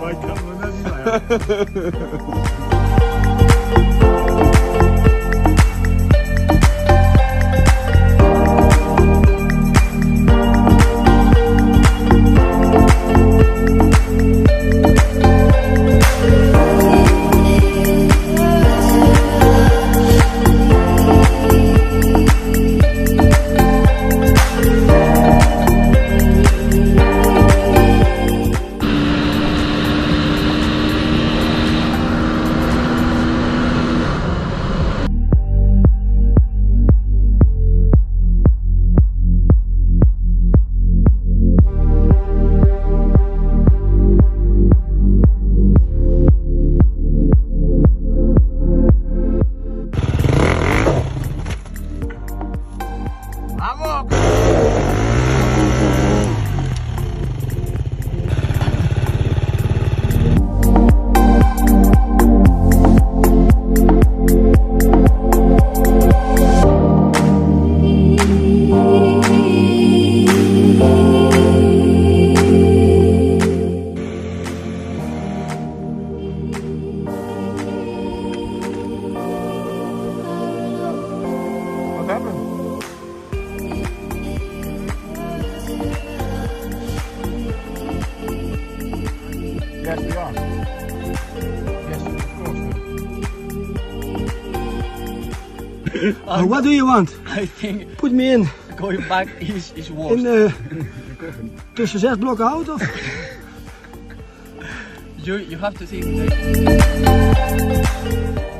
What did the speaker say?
ik kan me net niet laten. Yes, we are. Yes, of course. What do you want? I think Put me in. going back is worse. In tussen 6 blokken hout of? You have to think.